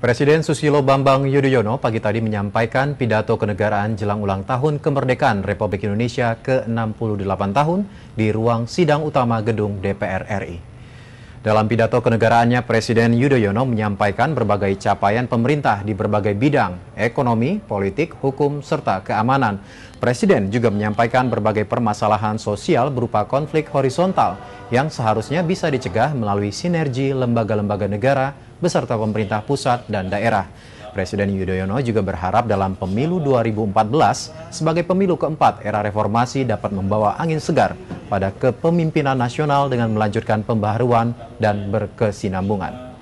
Presiden Susilo Bambang Yudhoyono pagi tadi menyampaikan pidato kenegaraan jelang ulang tahun kemerdekaan Republik Indonesia ke-68 tahun di ruang sidang utama gedung DPR RI. Dalam pidato kenegaraannya, Presiden Yudhoyono menyampaikan berbagai capaian pemerintah di berbagai bidang, ekonomi, politik, hukum, serta keamanan. Presiden juga menyampaikan berbagai permasalahan sosial berupa konflik horizontal yang seharusnya bisa dicegah melalui sinergi lembaga-lembaga negara beserta pemerintah pusat dan daerah. Presiden Yudhoyono juga berharap dalam pemilu 2014 sebagai pemilu keempat era reformasi dapat membawa angin segar pada kepemimpinan nasional dengan melanjutkan pembaharuan dan berkesinambungan.